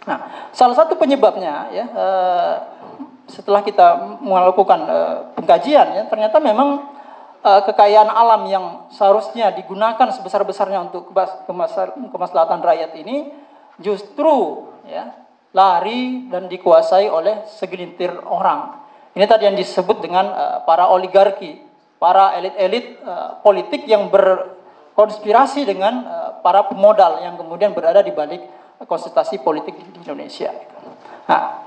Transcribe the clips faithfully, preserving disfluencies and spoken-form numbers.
Nah, salah satu penyebabnya ya uh, setelah kita melakukan uh, pengkajian ya, ternyata memang uh, kekayaan alam yang seharusnya digunakan sebesar-besarnya untuk kemaslahatan rakyat ini justru ya lari dan dikuasai oleh segelintir orang. Ini tadi yang disebut dengan uh, para oligarki, para elit-elit uh, politik yang berkonspirasi dengan uh, para pemodal yang kemudian berada di balik konsentrasi politik di Indonesia. Nah,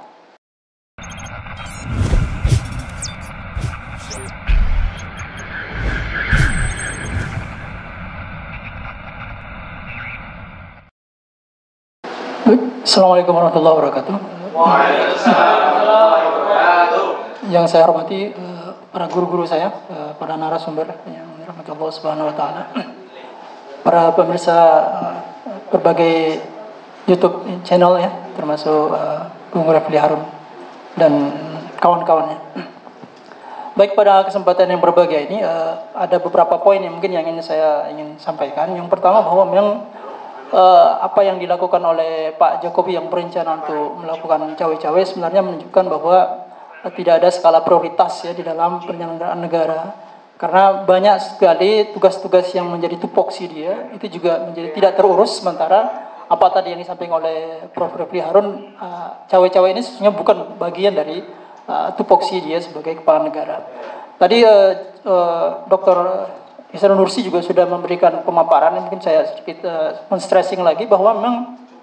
Assalamualaikum warahmatullahi wabarakatuh. Yang saya hormati uh, para guru-guru saya, uh, para narasumber yang dirahmati Allah Subhanahu wa taala. Para pemirsa uh, berbagai YouTube channel ya, termasuk uh, Bung Refli Harun dan kawan-kawannya. Baik, pada kesempatan yang berbahagia ini uh, ada beberapa poin yang mungkin yang ingin saya ingin sampaikan. Yang pertama bahwa memang uh, apa yang dilakukan oleh Pak Jokowi yang berencana untuk melakukan cawe-cawe sebenarnya menunjukkan bahwa uh, tidak ada skala prioritas ya di dalam penyelenggaraan negara. Karena banyak sekali tugas-tugas yang menjadi tupoksi dia itu juga menjadi tidak terurus, sementara apa tadi yang disampaikan oleh Profesor Refli Harun, uh, cawe-cawe ini sesungguhnya bukan bagian dari uh, tupoksi dia sebagai kepala negara. Tadi uh, uh, Doktor Ihsanul Nursi juga sudah memberikan pemaparan, mungkin saya sedikit uh, men-stressing lagi bahwa memang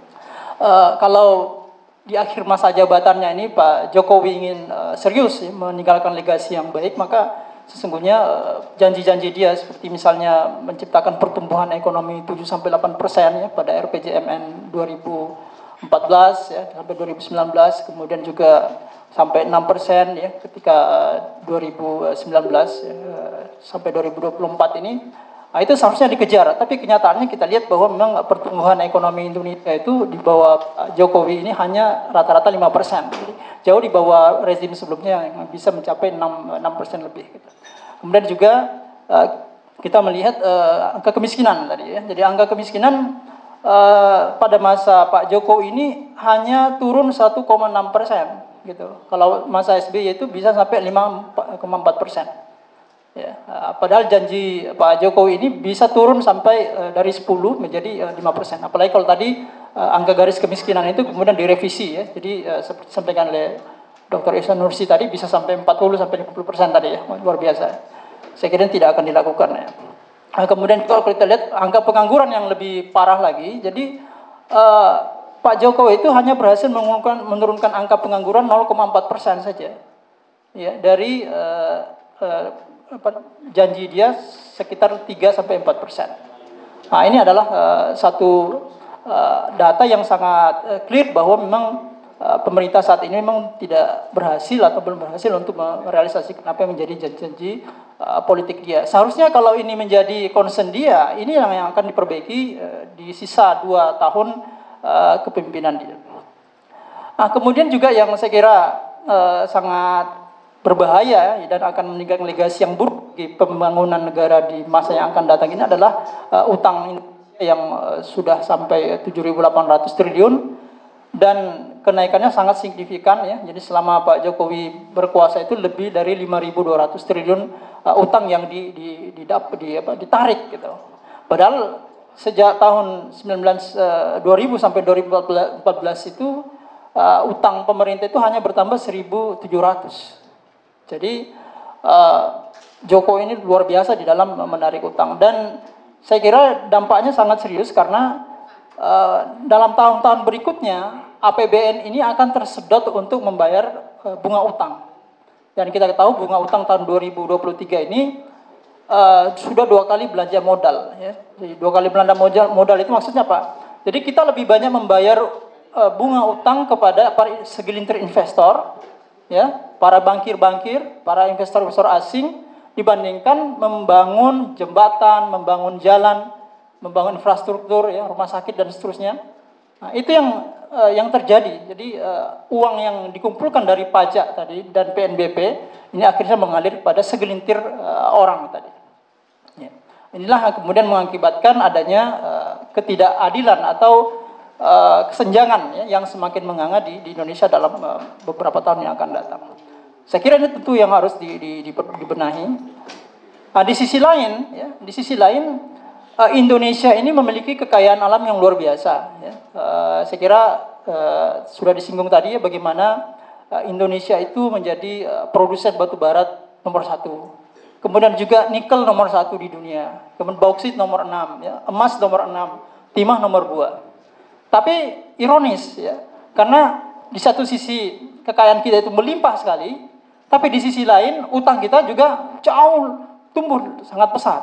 uh, kalau di akhir masa jabatannya ini Pak Jokowi ingin uh, serius ya, meninggalkan legasi yang baik, maka sesungguhnya janji-janji dia seperti misalnya menciptakan pertumbuhan ekonomi tujuh sampai delapan persen ya pada R P J M N dua ribu empat belas ya sampai dua ribu sembilan belas, kemudian juga sampai enam persen ya ketika dua ribu sembilan belas ya, sampai dua ribu dua puluh empat ini. Nah, itu seharusnya dikejar, tapi kenyataannya kita lihat bahwa memang pertumbuhan ekonomi Indonesia itu di bawah Jokowi ini hanya rata-rata lima persen. Jadi, jauh di bawah rezim sebelumnya yang bisa mencapai enam persen lebih. Gitu. Kemudian juga uh, kita melihat uh, angka kemiskinan tadi ya. Jadi angka kemiskinan uh, pada masa Pak Jokowi ini hanya turun satu koma enam persen gitu. Kalau masa S B Y itu bisa sampai lima koma empat persen. Ya, uh, padahal janji Pak Jokowi ini bisa turun sampai uh, dari sepuluh menjadi uh, lima persen. Apalagi kalau tadi uh, angka garis kemiskinan itu kemudian direvisi ya. Jadi uh, seperti disampaikan oleh Doktor Ihsanul Nursi tadi bisa sampai empat puluh sampai lima puluh persen tadi ya. Luar biasa. Saya kira tidak akan dilakukan ya. Nah, kemudian kalau kita lihat angka pengangguran yang lebih parah lagi. Jadi uh, Pak Jokowi itu hanya berhasil menurunkan, menurunkan angka pengangguran nol koma empat persen saja. Ya, dari uh, uh, apa, janji dia sekitar tiga sampai empat persen. Nah, ini adalah uh, satu uh, data yang sangat uh, clear bahwa memang uh, pemerintah saat ini memang tidak berhasil atau belum berhasil untuk merealisasikan apa yang menjadi janji-janji uh, politik dia. Seharusnya kalau ini menjadi concern dia, ini yang, yang akan diperbaiki uh, di sisa dua tahun uh, kepemimpinan dia. Nah, kemudian juga yang saya kira uh, sangat berbahaya dan akan meninggalkan legasi yang buruk di pembangunan negara di masa yang akan datang ini adalah uh, utang yang uh, sudah sampai tujuh ribu delapan ratus triliun dan kenaikannya sangat signifikan ya. Jadi selama Pak Jokowi berkuasa itu lebih dari lima ribu dua ratus triliun uh, utang yang di, di, di, di, apa, ditarik gitu. Padahal sejak tahun sembilan belas, uh, dua ribu sampai dua ribu empat belas itu uh, utang pemerintah itu hanya bertambah seribu tujuh ratus. Jadi uh, Jokowi ini luar biasa di dalam menarik utang dan saya kira dampaknya sangat serius karena uh, dalam tahun-tahun berikutnya A P B N ini akan tersedot untuk membayar uh, bunga utang. Dan kita tahu bunga utang tahun dua ribu dua puluh tiga ini uh, sudah dua kali belanja modal. Ya. Jadi dua kali belanja modal, modal itu maksudnya apa? Jadi kita lebih banyak membayar uh, bunga utang kepada segelintir investor, ya, para bankir-bankir, para investor-investor asing dibandingkan membangun jembatan, membangun jalan, membangun infrastruktur, ya, rumah sakit dan seterusnya. Nah, itu yang uh, yang terjadi. Jadi uh, uang yang dikumpulkan dari pajak tadi dan P N B P ini akhirnya mengalir pada segelintir uh, orang tadi. Ya. Inilah yang kemudian mengakibatkan adanya uh, ketidakadilan atau uh, kesenjangan ya, yang semakin menganga di, di Indonesia dalam uh, beberapa tahun yang akan datang. Saya kira ini tentu yang harus di, di, di, dibenahi. Nah, di sisi lain, ya, di sisi lain uh, Indonesia ini memiliki kekayaan alam yang luar biasa. Ya. Uh, saya kira uh, sudah disinggung tadi ya, bagaimana uh, Indonesia itu menjadi uh, produsen batu bara nomor satu. Kemudian juga nikel nomor satu di dunia, kemudian bauksit nomor enam, ya, emas nomor enam, timah nomor dua. Tapi ironis ya, karena di satu sisi kekayaan kita itu melimpah sekali, tapi di sisi lain utang kita juga jauh tumbuh sangat pesat.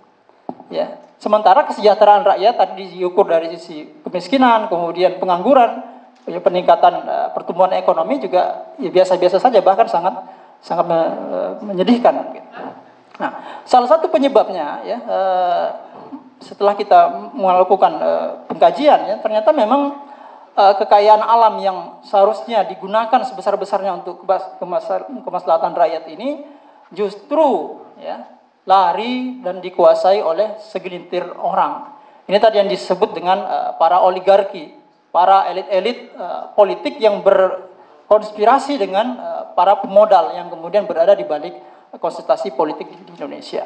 Ya, sementara kesejahteraan rakyat tadi diukur dari sisi kemiskinan, kemudian pengangguran, ya, peningkatan uh, pertumbuhan ekonomi juga ya biasa-biasa saja, bahkan sangat sangat me, uh, menyedihkan. Gitu. Nah, salah satu penyebabnya ya uh, setelah kita melakukan uh, pengkajian ya, ternyata memang uh, kekayaan alam yang seharusnya digunakan sebesar-besarnya untuk kemaslahatan rakyat ini justru ya lari dan dikuasai oleh segelintir orang. Ini tadi yang disebut dengan uh, para oligarki, para elit-elit uh, politik yang berkonspirasi dengan uh, para pemodal yang kemudian berada di balik konsentrasi politik di Indonesia.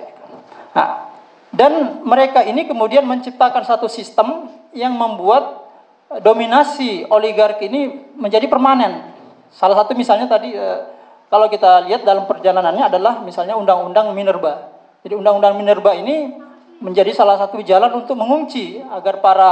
Nah, dan mereka ini kemudian menciptakan satu sistem yang membuat dominasi oligarki ini menjadi permanen. Salah satu misalnya tadi kalau kita lihat dalam perjalanannya adalah misalnya undang-undang minerba. Jadi undang-undang minerba ini menjadi salah satu jalan untuk mengunci agar para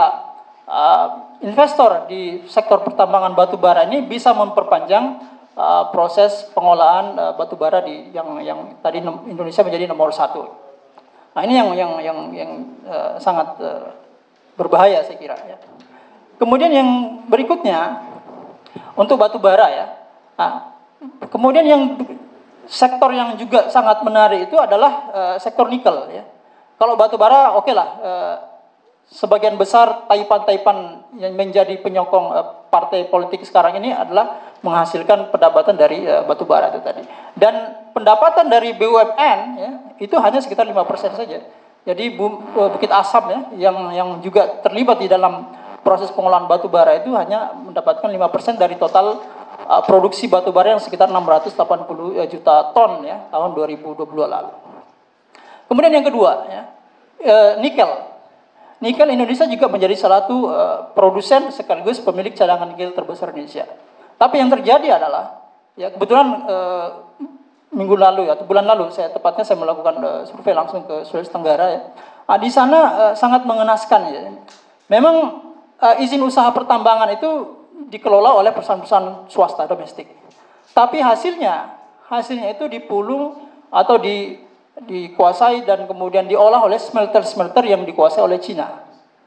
uh, investor di sektor pertambangan batu bara ini bisa memperpanjang Uh, proses pengolahan uh, batu bara di yang yang tadi Indonesia menjadi nomor satu. Nah ini yang yang yang yang uh, sangat uh, berbahaya saya kira. Ya. Kemudian yang berikutnya untuk batu bara ya. Nah, kemudian yang sektor yang juga sangat menarik itu adalah uh, sektor nikel ya. Kalau batu bara oke okay lah. Uh, Sebagian besar taipan-taipan yang menjadi penyokong uh, partai politik sekarang ini adalah menghasilkan pendapatan dari uh, batu bara itu tadi. Dan pendapatan dari B U M N ya, itu hanya sekitar lima persen saja. Jadi Bu, uh, Bukit Asam ya yang yang juga terlibat di dalam proses pengolahan batu bara itu hanya mendapatkan lima persen dari total uh, produksi batu bara yang sekitar enam ratus delapan puluh juta ton ya tahun dua ribu dua puluh lalu. Kemudian yang kedua ya, uh, nikel. Nikel Indonesia juga menjadi salah satu uh, produsen sekaligus pemilik cadangan nikel terbesar Indonesia. Tapi yang terjadi adalah, ya kebetulan uh, minggu lalu atau bulan lalu saya tepatnya saya melakukan uh, survei langsung ke Sulawesi Tenggara ya. Nah, di sana uh, sangat mengenaskan ya. Memang uh, izin usaha pertambangan itu dikelola oleh perusahaan-perusahaan swasta domestik. Tapi hasilnya, hasilnya itu dipulung atau di dikuasai dan kemudian diolah oleh smelter-smelter yang dikuasai oleh Cina.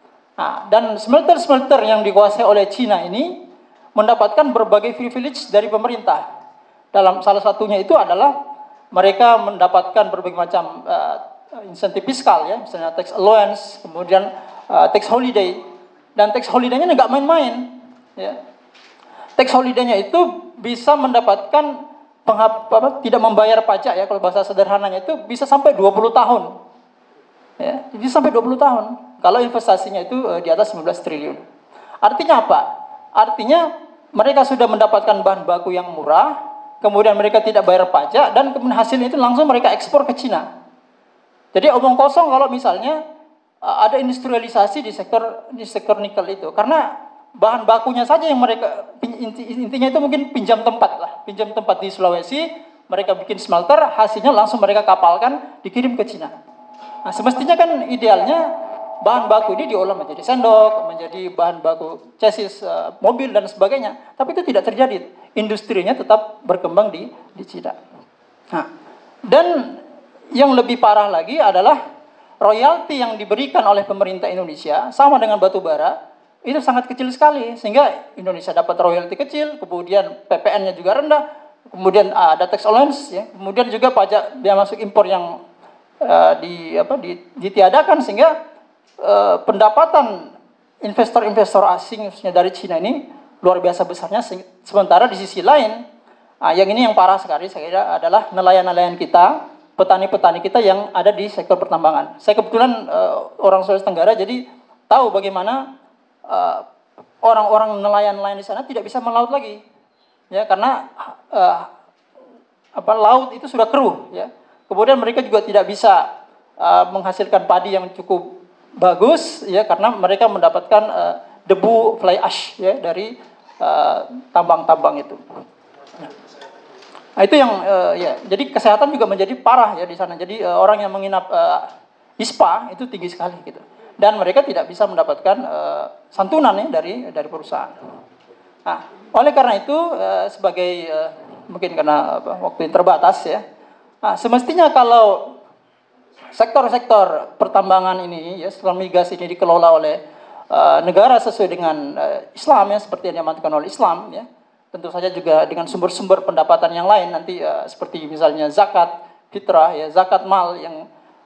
Nah, dan smelter-smelter yang dikuasai oleh Cina ini mendapatkan berbagai privilege dari pemerintah. Dalam salah satunya itu adalah mereka mendapatkan berbagai macam uh, insentif fiskal ya, misalnya tax allowance, kemudian uh, tax holiday. Dan tax holiday-nya nggak main-main. Ya. Tax holiday-nya itu bisa mendapatkan Penghap, apa, tidak membayar pajak ya kalau bahasa sederhananya itu bisa sampai dua puluh tahun. Ya, bisa sampai dua puluh tahun. Kalau investasinya itu uh, di atas sembilan belas triliun. Artinya apa? Artinya mereka sudah mendapatkan bahan baku yang murah, kemudian mereka tidak bayar pajak dan kemudian hasilnya itu langsung mereka ekspor ke Cina. Jadi omong kosong kalau misalnya uh, ada industrialisasi di sektor di sektor nikel itu karena bahan bakunya saja yang mereka intinya itu mungkin pinjam tempat lah, pinjam tempat di Sulawesi, mereka bikin smelter, hasilnya langsung mereka kapalkan, dikirim ke Cina. Nah, semestinya kan idealnya bahan baku ini diolah menjadi sendok, menjadi bahan baku chassis uh, mobil dan sebagainya, tapi itu tidak terjadi. Industrinya tetap berkembang di di Cina. Nah, dan yang lebih parah lagi adalah royalti yang diberikan oleh pemerintah Indonesia sama dengan batu bara itu sangat kecil sekali, sehingga Indonesia dapat royalti kecil, kemudian P P N-nya juga rendah, kemudian ada tax allowance, ya, kemudian juga pajak biaya masuk impor yang uh, di apa di, ditiadakan, sehingga uh, pendapatan investor-investor asing khususnya dari Cina ini luar biasa besarnya. Sementara di sisi lain, uh, yang ini yang parah sekali saya kira adalah nelayan-nelayan kita, petani-petani kita yang ada di sektor pertambangan. Saya kebetulan uh, orang Sulawesi Tenggara, jadi tahu bagaimana Uh, orang-orang nelayan-nelayan di sana tidak bisa melaut lagi, ya karena uh, apa laut itu sudah keruh, ya. Kemudian mereka juga tidak bisa uh, menghasilkan padi yang cukup bagus, ya karena mereka mendapatkan uh, debu fly ash, ya dari tambang-tambang uh, itu. Nah, itu yang uh, ya, jadi kesehatan juga menjadi parah ya di sana. Jadi uh, orang yang menginap uh, I S P A itu tinggi sekali gitu. Dan mereka tidak bisa mendapatkan uh, santunan ya dari dari perusahaan. Nah, oleh karena itu uh, sebagai uh, mungkin karena apa, waktu yang terbatas ya. Nah, semestinya kalau sektor-sektor pertambangan ini ya, sektor migas ini dikelola oleh uh, negara sesuai dengan uh, Islam ya, seperti yang diamanatkan oleh Islam ya. Tentu saja juga dengan sumber-sumber pendapatan yang lain nanti uh, seperti misalnya zakat fitrah ya, zakat mal yang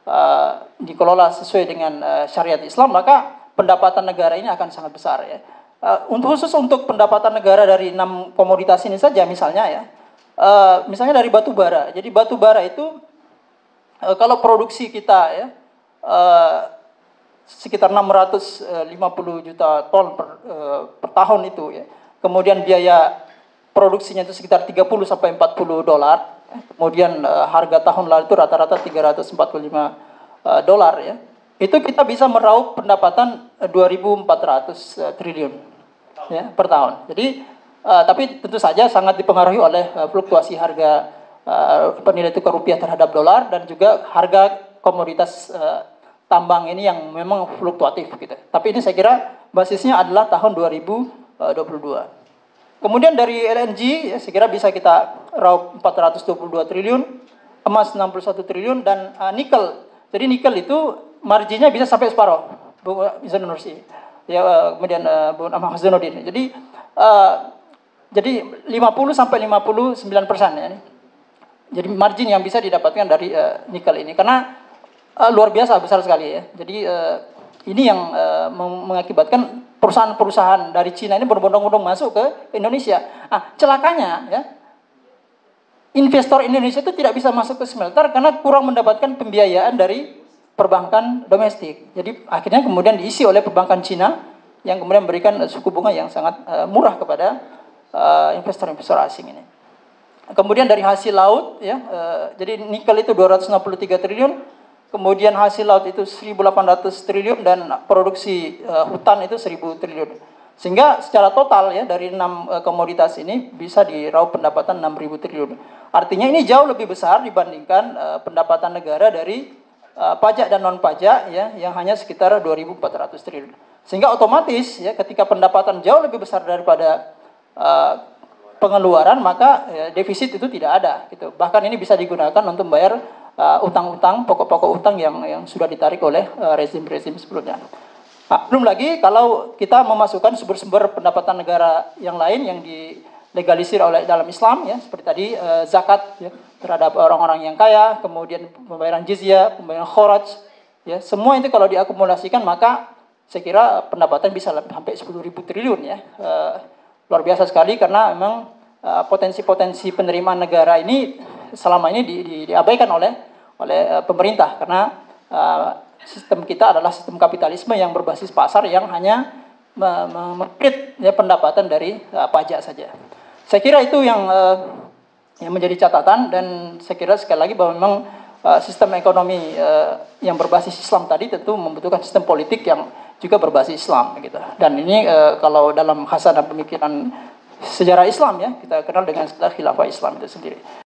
uh, dikelola sesuai dengan uh, syariat Islam, maka pendapatan negara ini akan sangat besar ya. Uh, untuk khusus untuk pendapatan negara dari enam komoditas ini saja misalnya ya, uh, misalnya dari batu bara. Jadi batu bara itu uh, kalau produksi kita ya uh, sekitar enam ratus lima puluh juta ton per, uh, per tahun itu ya. Kemudian biaya produksinya itu sekitar tiga puluh sampai empat puluh dolar. Kemudian uh, harga tahun lalu itu rata-rata tiga ratus empat puluh lima uh, dolar ya. Itu kita bisa meraup pendapatan uh, dua ribu empat ratus uh, triliun ya per tahun. Jadi uh, tapi tentu saja sangat dipengaruhi oleh uh, fluktuasi harga uh, nilai tukar rupiah terhadap dolar dan juga harga komoditas uh, tambang ini yang memang fluktuatif gitu. Tapi ini saya kira basisnya adalah tahun dua ribu dua puluh dua. Kemudian dari L N G ya, saya kira bisa kita raup empat ratus dua puluh dua triliun, emas enam puluh satu triliun dan uh, nikel. Jadi nikel itu marginnya bisa sampai separuh. Bu Izan Nursi. Ya uh, kemudian uh, Bu Ahmad Hasanuddin. Jadi uh, jadi lima puluh sampai lima puluh sembilan persen ya. Jadi margin yang bisa didapatkan dari uh, nikel ini karena uh, luar biasa besar sekali ya. Jadi uh, ini yang uh, mengakibatkan perusahaan-perusahaan dari Cina ini berbondong-bondong masuk ke Indonesia. Ah, celakanya ya, investor Indonesia itu tidak bisa masuk ke smelter karena kurang mendapatkan pembiayaan dari perbankan domestik. Jadi akhirnya kemudian diisi oleh perbankan Cina yang kemudian memberikan suku bunga yang sangat uh, murah kepada investor-investor uh, asing ini. Kemudian dari hasil laut ya, uh, jadi nikel itu dua ratus enam puluh tiga triliun. Kemudian hasil laut itu seribu delapan ratus triliun dan produksi uh, hutan itu seribu triliun. Sehingga secara total ya dari enam uh, komoditas ini bisa diraup pendapatan enam ribu triliun. Artinya ini jauh lebih besar dibandingkan uh, pendapatan negara dari uh, pajak dan non pajak ya yang hanya sekitar dua ribu empat ratus triliun. Sehingga otomatis ya ketika pendapatan jauh lebih besar daripada uh, pengeluaran maka ya, defisit itu tidak ada gitu. Bahkan ini bisa digunakan untuk membayar Uh, utang-utang, pokok-pokok utang yang yang sudah ditarik oleh uh, rezim-rezim sebelumnya. Nah, belum lagi kalau kita memasukkan sumber-sumber pendapatan negara yang lain yang dilegalisir oleh dalam Islam ya, seperti tadi uh, zakat ya, terhadap orang-orang yang kaya, kemudian pembayaran jizyah, pembayaran kharaj, ya semua itu kalau diakumulasikan maka saya kira pendapatan bisa sampai sepuluh ribu triliun ya, uh, luar biasa sekali karena memang uh, potensi-potensi penerimaan negara ini selama ini di, di, diabaikan oleh oleh uh, pemerintah karena uh, sistem kita adalah sistem kapitalisme yang berbasis pasar yang hanya mengkrit ya, pendapatan dari uh, pajak saja. Saya kira itu yang uh, yang menjadi catatan dan saya kira sekali lagi bahwa memang uh, sistem ekonomi uh, yang berbasis Islam tadi tentu membutuhkan sistem politik yang juga berbasis Islam gitu. Dan ini uh, kalau dalam khasanah pemikiran sejarah Islam ya kita kenal dengan istilah khilafah Islam itu sendiri.